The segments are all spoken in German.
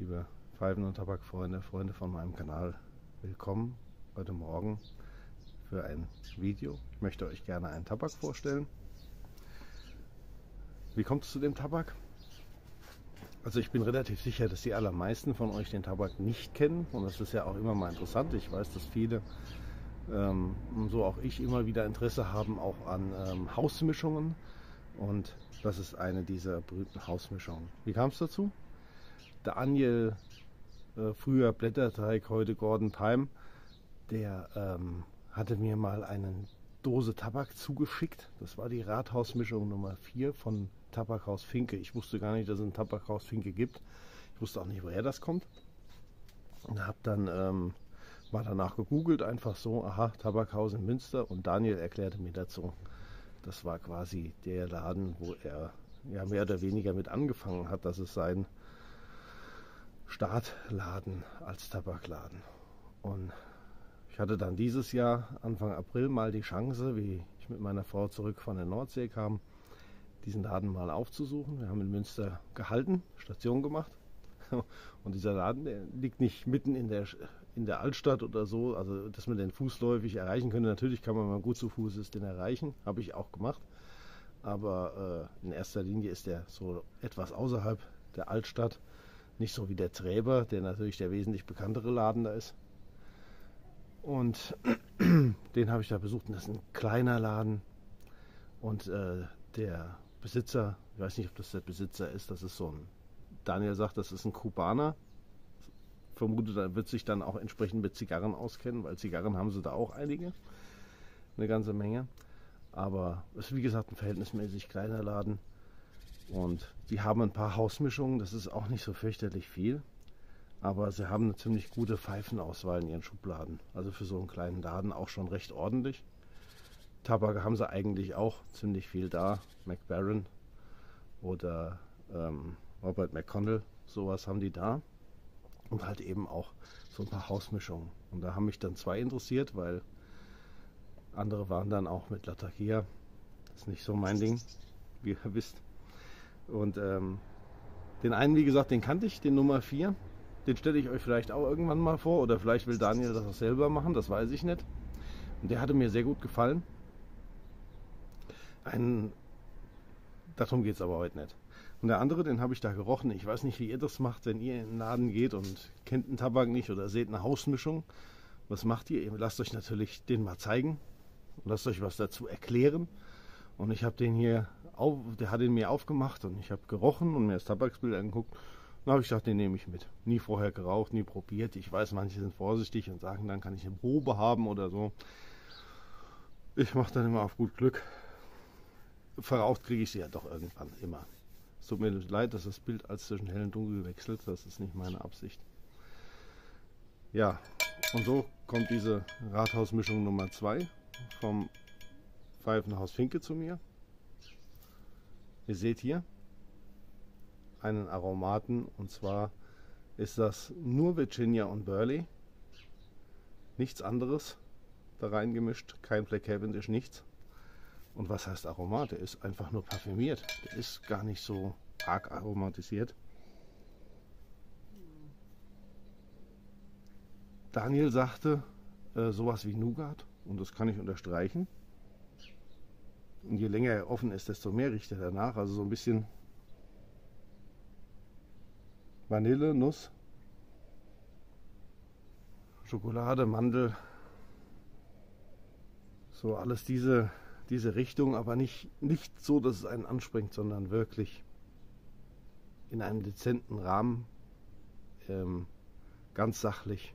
liebe Pfeifen- und Tabakfreunde, Freunde von meinem Kanal. Willkommen heute Morgen für ein Video. Ich möchte euch gerne einen Tabak vorstellen. Wie kommt es zu dem Tabak? Also ich bin relativ sicher, dass die allermeisten von euch den Tabak nicht kennen, und das ist ja auch immer mal interessant. Ich weiß, dass viele, so auch ich, immer wieder Interesse haben auch an Hausmischungen, und das ist eine dieser berühmten Hausmischungen. Wie kam es dazu? Daniel, früher Blätterteig, heute Gordon Pyme, der hatte mir mal eine Dose Tabak zugeschickt. Das war die Rathausmischung Nummer 4 von Tabakhaus Finke. Ich wusste gar nicht, dass es ein Tabakhaus Finke gibt. Ich wusste auch nicht, woher das kommt. Und habe dann mal danach gegoogelt, einfach so, aha, Tabakhaus in Münster, und Daniel erklärte mir dazu. Das war quasi der Laden, wo er ja mehr oder weniger mit angefangen hat. Das ist sein Startladen als Tabakladen. Und ich hatte dann dieses Jahr, Anfang April, mal die Chance, wie ich mit meiner Frau zurück von der Nordsee kam, diesen Laden mal aufzusuchen. Wir haben in Münster gehalten, Station gemacht. Und dieser Laden, der liegt nicht mitten in der Altstadt oder so, also dass man den fußläufig erreichen könnte. Natürlich kann man, wenn man gut zu Fuß ist, den erreichen. Habe ich auch gemacht. Aber in erster Linie ist der so etwas außerhalb der Altstadt. Nicht so wie der Träber, der natürlich der wesentlich bekanntere Laden da ist. Und den habe ich da besucht, und das ist ein kleiner Laden. Und der Besitzer, ich weiß nicht, ob das der Besitzer ist, das ist so ein, Daniel sagt, das ist ein Kubaner. Vermute, da wird sich dann auch entsprechend mit Zigarren auskennen, weil Zigarren haben sie da auch einige, eine ganze Menge. Aber es ist wie gesagt ein verhältnismäßig kleiner Laden. Und die haben ein paar Hausmischungen, das ist auch nicht so fürchterlich viel. Aber sie haben eine ziemlich gute Pfeifenauswahl in ihren Schubladen. Also für so einen kleinen Laden auch schon recht ordentlich. Tabak haben sie eigentlich auch ziemlich viel da. Mac Baren oder Robert McConnell, sowas haben die da. Und halt eben auch so ein paar Hausmischungen. Und da haben mich dann zwei interessiert, weil andere waren dann auch mit Latakia. Das ist nicht so mein Ding, wie ihr wisst. Und den einen, wie gesagt, den kannte ich, den Nummer 4. Den stelle ich euch vielleicht auch irgendwann mal vor. Oder vielleicht will Daniel das auch selber machen, das weiß ich nicht. Und der hatte mir sehr gut gefallen. Darum geht es aber heute nicht. Und der andere, den habe ich da gerochen. Ich weiß nicht, wie ihr das macht, wenn ihr in den Laden geht und kennt einen Tabak nicht oder seht eine Hausmischung. Was macht ihr? Ihr lasst euch natürlich den mal zeigen und lasst euch was dazu erklären. Und ich habe den hier, der hat ihn mir aufgemacht, und ich habe gerochen und mir das Tabaksbild angeguckt. Dann habe ich gedacht, den nehme ich mit. Nie vorher geraucht, nie probiert. Ich weiß, manche sind vorsichtig und sagen, dann kann ich eine Probe haben oder so. Ich mache dann immer auf gut Glück. Verraucht kriege ich sie ja doch irgendwann, immer. Es tut mir leid, dass das Bild als zwischen hell und dunkel wechselt. Das ist nicht meine Absicht. Ja, und so kommt diese Rathausmischung Nummer 2 vom Pfeifenhaus Finke zu mir. Ihr seht hier einen Aromaten, und zwar ist das nur Virginia und Burley. Nichts anderes da reingemischt, kein Black Cavendish, nichts. Und was heißt Aromat? Der ist einfach nur parfümiert. Der ist gar nicht so arg aromatisiert. Daniel sagte sowas wie Nougat, und das kann ich unterstreichen. Und je länger er offen ist, desto mehr riecht er danach. Also so ein bisschen Vanille, Nuss, Schokolade, Mandel. So alles diese Richtung, aber nicht so, dass es einen anspringt, sondern wirklich in einem dezenten Rahmen, ganz sachlich.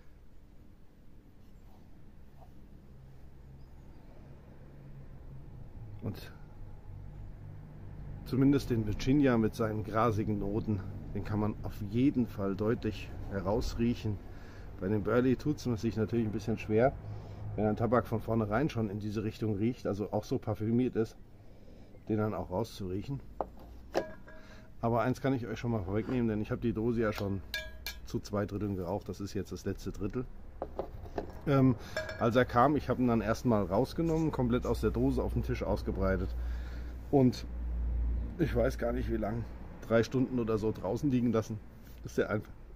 Und zumindest den Virginia mit seinen grasigen Noten, den kann man auf jeden Fall deutlich herausriechen. Bei dem Burley tut es sich natürlich ein bisschen schwer, wenn ein Tabak von vornherein schon in diese Richtung riecht, also auch so parfümiert ist, den dann auch rauszuriechen. Aber eins kann ich euch schon mal vorwegnehmen, denn ich habe die Dose ja schon zu 2 Dritteln geraucht. Das ist jetzt das letzte Drittel. Als er kam, ich habe ihn dann erstmal rausgenommen, komplett aus der Dose auf den Tisch ausgebreitet. Und ich weiß gar nicht wie lang, 3 Stunden oder so draußen liegen lassen, bis der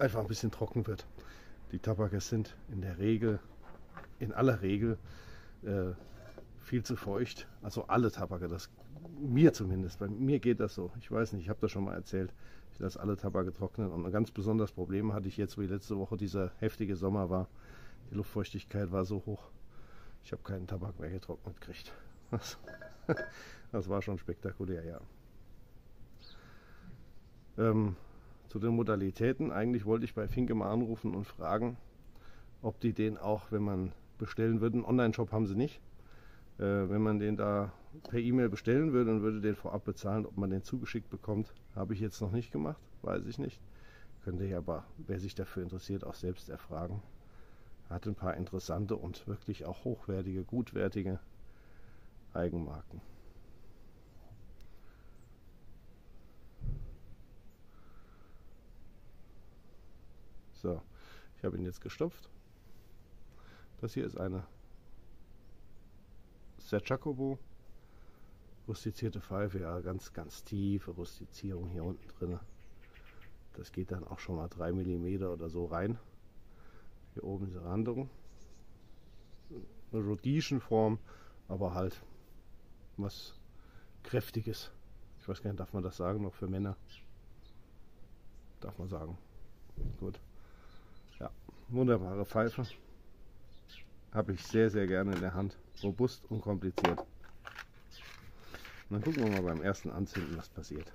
einfach ein bisschen trocken wird. Die Tabake sind in aller Regel viel zu feucht. Also alle Tabake, mir zumindest. Bei mir geht das so. Ich weiß nicht, ich habe das schon mal erzählt. Ich lasse alle Tabake trocknen. Und ein ganz besonderes Problem hatte ich jetzt, wie letzte Woche dieser heftige Sommer war. Die Luftfeuchtigkeit war so hoch. Ich habe keinen Tabak mehr getrocknet gekriegt. Das war schon spektakulär, ja. Zu den Modalitäten. Eigentlich wollte ich bei Finke mal anrufen und fragen, ob die den auch, wenn man bestellen würde, einen Online-Shop haben sie nicht. Wenn man den da per E-Mail bestellen würde und würde den vorab bezahlen, ob man den zugeschickt bekommt, habe ich jetzt noch nicht gemacht, weiß ich nicht. Könnte ich aber, wer sich dafür interessiert, auch selbst erfragen. Hat ein paar interessante und wirklich auch hochwertige, gutwertige Eigenmarken. So, ich habe ihn jetzt gestopft. Das hier ist eine Set Jacobo, rustizierte Pfeife, ja, ganz tiefe Rustizierung hier unten drin. Das geht dann auch schon mal 3 mm oder so rein. Hier oben diese Randung. Eine Rhodesian-Form, aber halt was Kräftiges. Ich weiß gar nicht, darf man das sagen, noch für Männer? Darf man sagen. Gut. Ja, wunderbare Pfeife. Habe ich sehr, sehr gerne in der Hand. Robust und kompliziert. Und dann gucken wir mal beim ersten Anzünden, was passiert.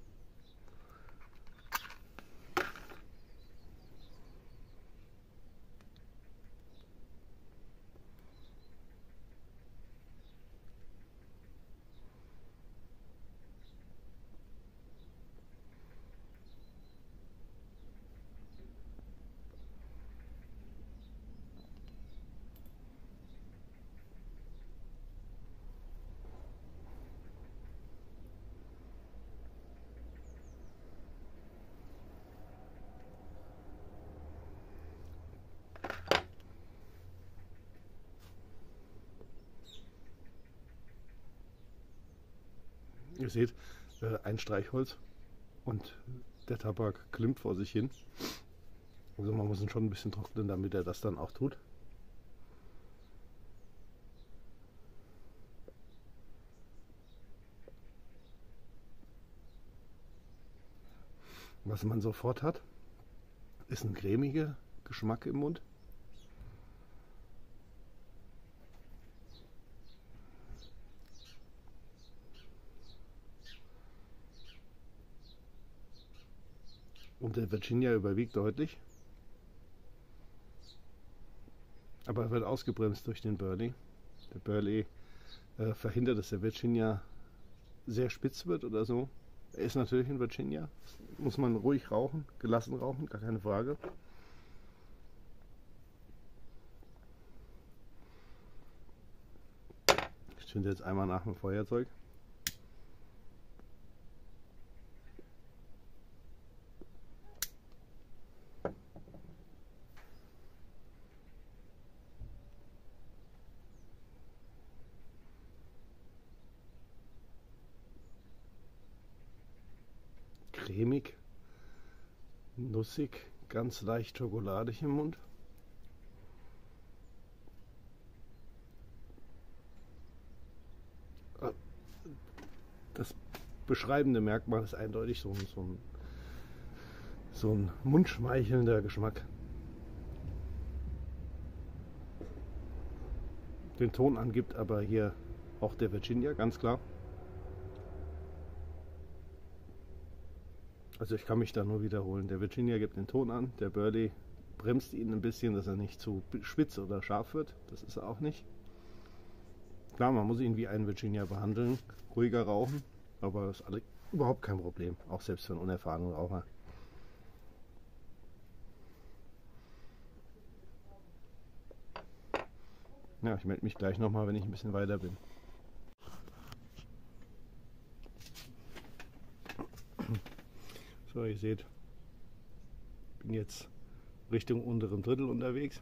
Ihr seht, ein Streichholz und der Tabak klimmt vor sich hin. Also man muss ihn schon ein bisschen trocknen, damit er das dann auch tut. Was man sofort hat, ist ein cremiger Geschmack im Mund. Und der Virginia überwiegt deutlich. Aber er wird ausgebremst durch den Burley. Der Burley verhindert, dass der Virginia sehr spitz wird oder so. Er ist natürlich ein Virginia. Muss man ruhig rauchen, gelassen rauchen, gar keine Frage. Ich zünde jetzt einmal nach dem Feuerzeug. Cremig, nussig, ganz leicht schokoladig im Mund. Das beschreibende Merkmal ist eindeutig so ein mundschmeichelnder Geschmack. Den Ton angibt aber hier auch der Virginia, ganz klar. Also ich kann mich da nur wiederholen. Der Virginia gibt den Ton an, der Burley bremst ihn ein bisschen, dass er nicht zu spitz oder scharf wird. Das ist er auch nicht. Klar, man muss ihn wie einen Virginia behandeln, ruhiger rauchen, aber das ist überhaupt kein Problem, auch selbst für einen unerfahrenen Raucher. Ja, ich melde mich gleich nochmal, wenn ich ein bisschen weiter bin. So, ihr seht, ich bin jetzt Richtung unteren Drittel unterwegs.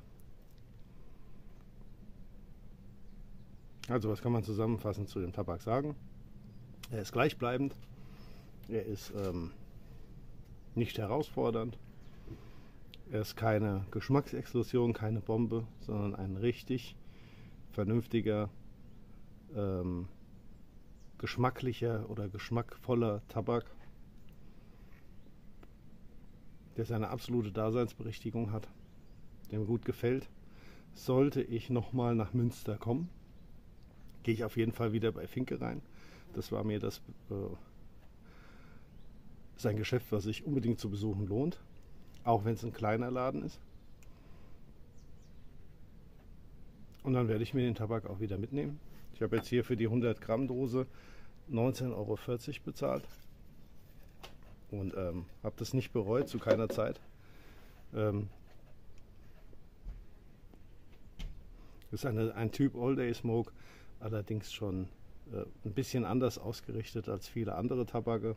Also was kann man zusammenfassend zu dem Tabak sagen? Er ist gleichbleibend, er ist nicht herausfordernd, Er ist keine Geschmacksexplosion, keine Bombe, sondern ein richtig vernünftiger, geschmacklicher oder geschmackvoller Tabak, der seine absolute Daseinsberechtigung hat, der mir gut gefällt. Sollte ich nochmal nach Münster kommen, gehe ich auf jeden Fall wieder bei Finke rein. Das war mir sein Geschäft, was sich unbedingt zu besuchen lohnt, auch wenn es ein kleiner Laden ist. Und dann werde ich mir den Tabak auch wieder mitnehmen. Ich habe jetzt hier für die 100 Gramm Dose 19,40 Euro bezahlt und habe das nicht bereut, zu keiner Zeit. Ist ein Typ All Day Smoke, allerdings schon ein bisschen anders ausgerichtet als viele andere Tabake.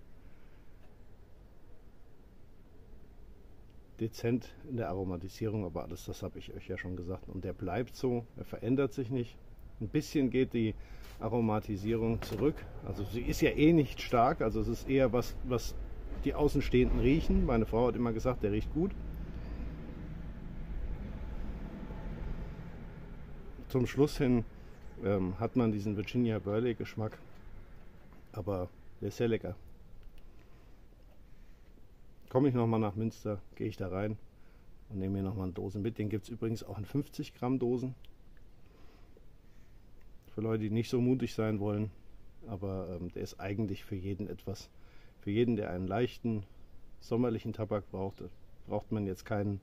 Dezent in der Aromatisierung, aber alles das habe ich euch ja schon gesagt. Und der bleibt so, er verändert sich nicht. Ein bisschen geht die Aromatisierung zurück. Also sie ist ja eh nicht stark, also es ist eher was die Außenstehenden riechen. Meine Frau hat immer gesagt, der riecht gut. Zum Schluss hin hat man diesen Virginia Burley Geschmack, aber der ist sehr lecker. Komme ich nochmal nach Münster, gehe ich da rein und nehme mir nochmal eine Dose mit. Den gibt es übrigens auch in 50 Gramm Dosen. Für Leute, die nicht so mutig sein wollen, aber der ist eigentlich für jeden etwas. Für jeden, der einen leichten, sommerlichen Tabak braucht, braucht man jetzt keine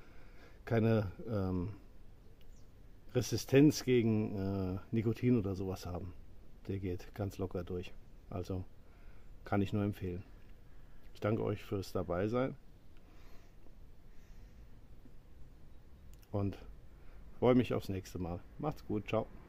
Resistenz gegen Nikotin oder sowas haben. Der geht ganz locker durch. Also kann ich nur empfehlen. Ich danke euch fürs Dabeisein und freue mich aufs nächste Mal. Macht's gut, ciao.